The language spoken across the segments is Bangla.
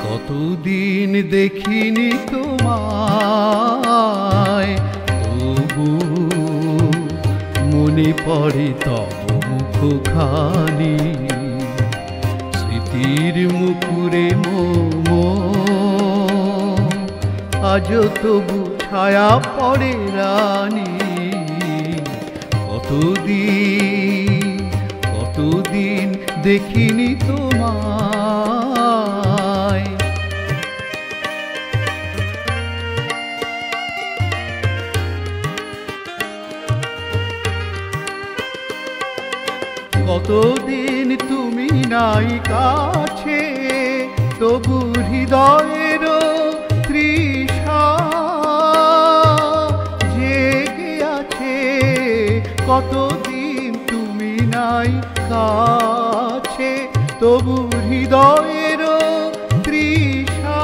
কতদিন দেখিনি তোমায়, তবু মনে পড়ে তব মুখখানি। স্মৃতির মুকুরে মোমো আজও তবু ছায়া পড়ে রানী। কতদিন দেখিনি তোমায়। কতদিন তুমি নাই কাছে, তবু হৃদয়ের তৃষা জেগে আছে। কতদিন তুমি নাই কাছে, তবু হৃদয়ের তৃষা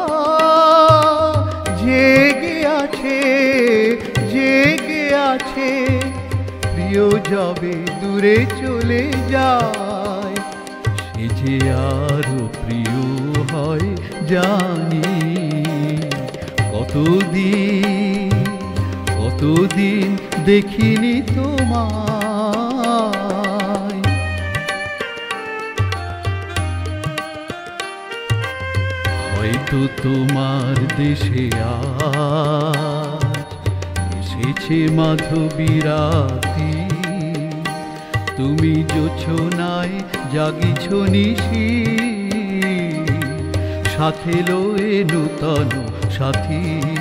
জেগে আছে, জেগে আছে। প্রিয় যবে দূরে চলে যায়, সে যে আরো প্রিয় হয় জানি। কতদিন দেখিনি তোমায়। হয়তো তোমার দেশে আজ এসেছে মাধবী রাতি। তুমি জোছনায় জাগিছ নিশি, সাথে লয়ে নূতন সাথী।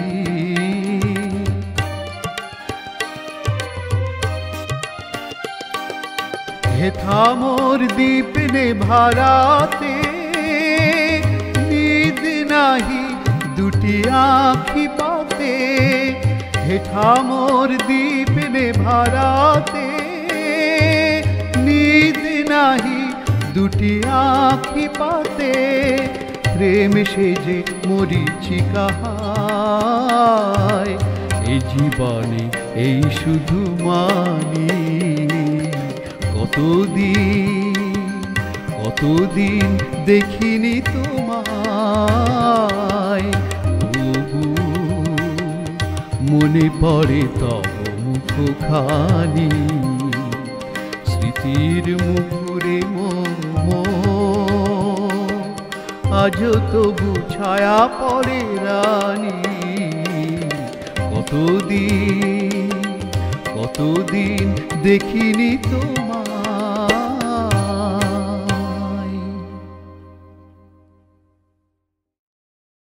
হেথা মোর দীপ নেভারাতে, নিদ নাহি দুটি আঁখি পাতে। হেথা মোর দীপ নেভারাতে, নিদ নাহি দুটি আঁখি পাতে। প্রেম সেজে মরিচিকা হায়, এই জীবনে এই শুধু মানি। কতদিন দেখিনি তোমায়, তবু মনে পড়ে তব মুখখানি। স্মৃতির মুকুরে মোমো আজও তবু ছায়া পড়ে রানী। কতদিন দেখিনি তোমায়।